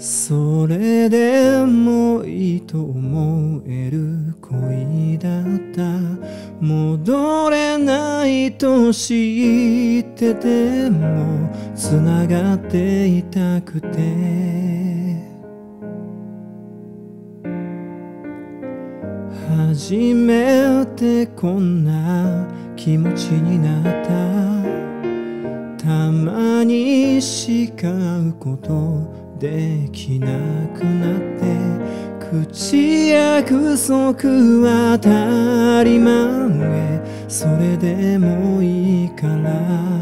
それでもいいと思える恋だった。戻れないと知ってても繋がっていたくて、初めてこんな気持ちになった。たまにしか会うことできなくなって、口約束は当たり前、それでもいいから。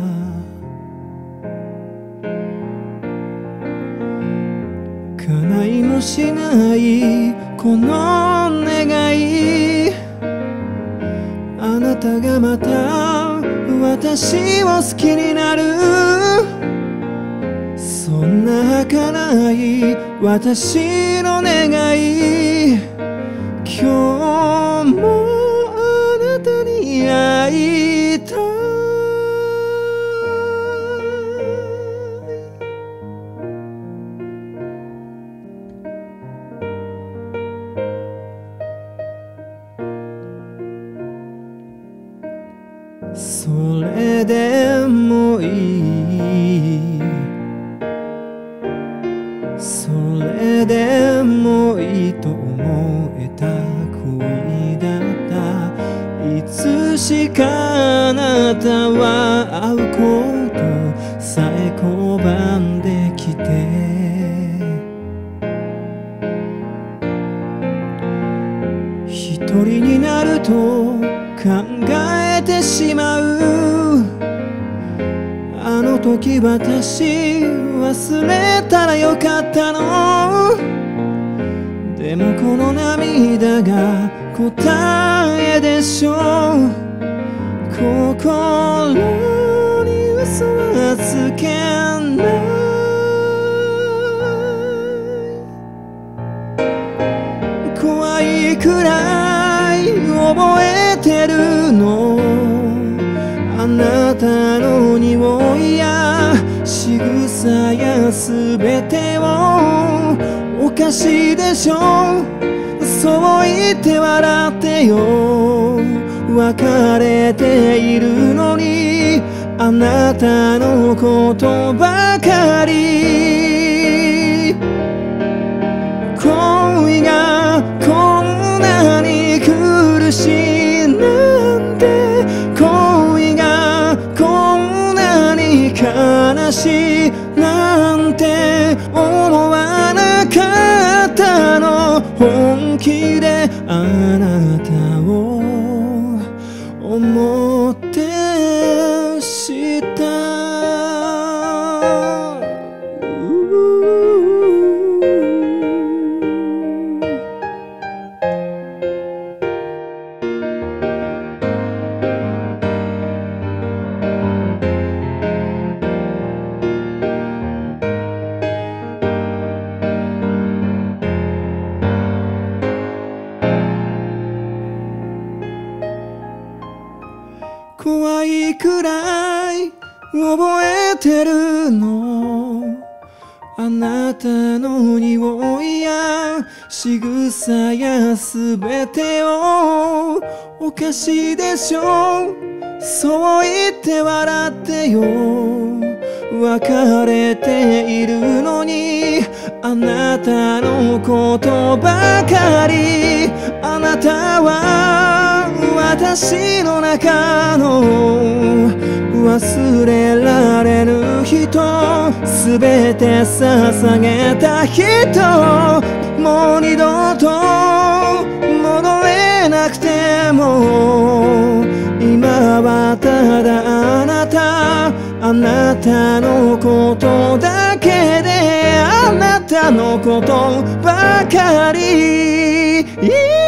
叶いもしないこの願い、あなたがまた私を好きになる、そんな儚い私の願い。今日もあなたに会いたい。それでもいい、それでもいいと思えた恋だった。いつしかあなたは会うことさえ拒んできて、一人になると考えてしまう。あの時私忘れたらよかったの。でもこの涙が答えでしょう。心に嘘はつけない。怖いくらい覚えてるの、あなたの匂いや仕草やすべてを。おかしいでしょ、そう言って笑ってよ。別れているのにあなたのことばかり。恋がこんなに苦しいなんて、恋がこんなに悲しいなんて思わなかったの。本気であなたを思ってした怖いくらい覚えてるの、あなたの匂いや仕草やすべてを。おかしいでしょ、そう言って笑ってよ。別れているのにあなたのことばかり。あなたは私の中の忘れられぬ人、すべて捧げた人。もう二度と戻れなくても、今はただあなたのことだけで、あなたのことばかり。